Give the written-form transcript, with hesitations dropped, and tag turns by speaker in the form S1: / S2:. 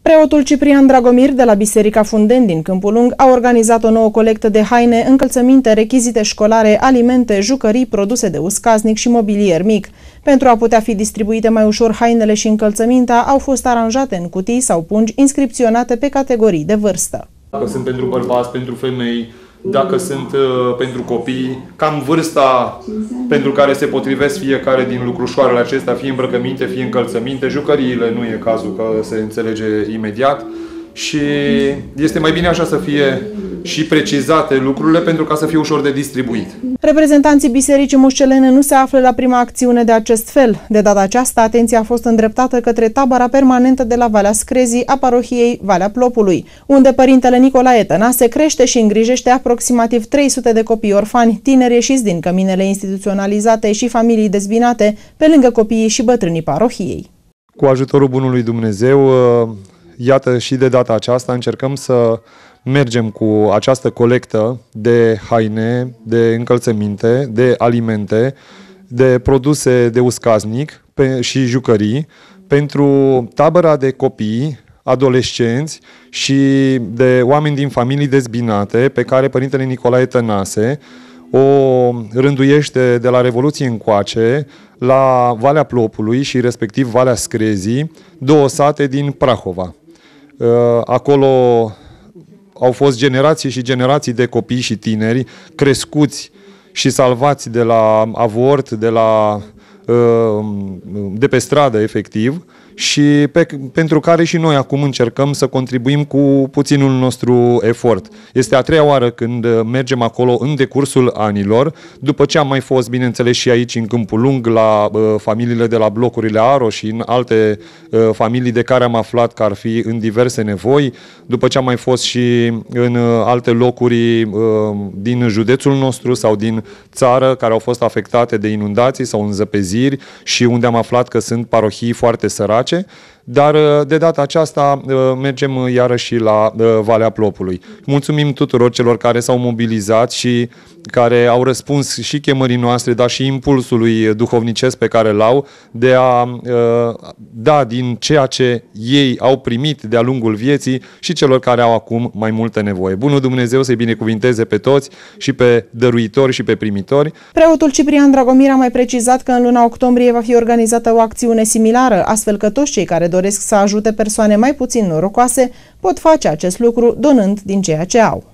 S1: Preotul Ciprian Dragomir de la Biserica Fundeni din Câmpul Lung a organizat o nouă colectă de haine, încălțăminte, rechizite școlare, alimente, jucării, produse de uz casnic și mobilier mic. Pentru a putea fi distribuite mai ușor hainele și încălțămintea, au fost aranjate în cutii sau pungi inscripționate pe categorii de vârstă.
S2: Dacă sunt pentru bărbați, pentru femei, dacă sunt pentru copii, cam vârsta pentru care se potrivesc fiecare din lucrușoarele acestea, fie îmbrăcăminte, fie încălțăminte, jucăriile nu e cazul că se înțelege imediat și este mai bine așa să fie și precizate lucrurile pentru ca să fie ușor de distribuit.
S1: Reprezentanții Bisericii Mușcelene nu se află la prima acțiune de acest fel. De data aceasta, atenția a fost îndreptată către tabăra permanentă de la Valea Screzii a parohiei Valea Plopului, unde părintele Nicolae Tănase crește și îngrijește aproximativ 300 de copii orfani, tineri ieșiți din căminele instituționalizate și familii dezbinate, pe lângă copiii și bătrânii parohiei.
S2: Cu ajutorul Bunului Dumnezeu, iată și de data aceasta încercăm să mergem cu această colectă de haine, de încălțăminte, de alimente, de produse de uz casnic și jucării pentru tabăra de copii, adolescenți și de oameni din familii dezbinate pe care părintele Nicolae Tănase o rânduiește de la Revoluție încoace la Valea Plopului și respectiv Valea Screzii, 2 sate din Prahova. Acolo au fost generații și generații de copii și tineri crescuți și salvați de la avort, de pe stradă, efectiv, și pentru care și noi acum încercăm să contribuim cu puținul nostru efort. Este a 3-a oară când mergem acolo în decursul anilor, după ce am mai fost, bineînțeles, și aici în Câmpul Lung, la familiile de la blocurile Aro și în alte familii de care am aflat că ar fi în diverse nevoi, după ce am mai fost și în alte locuri din județul nostru sau din țară care au fost afectate de inundații sau înzăpeziri și unde am aflat că sunt parohii foarte sărace. Dar de data aceasta mergem iarăși la Valea Plopului. Mulțumim tuturor celor care s-au mobilizat și care au răspuns și chemării noastre, dar și impulsului duhovnicesc pe care l-au de a da din ceea ce ei au primit de-a lungul vieții și celor care au acum mai multă nevoie. Bunul Dumnezeu să-i binecuvinteze pe toți, și pe dăruitori și pe primitori.
S1: Preotul Ciprian Dragomir a mai precizat că în luna octombrie va fi organizată o acțiune similară, astfel că toți cei care doresc să ajute persoane mai puțin norocoase pot face acest lucru donând din ceea ce au.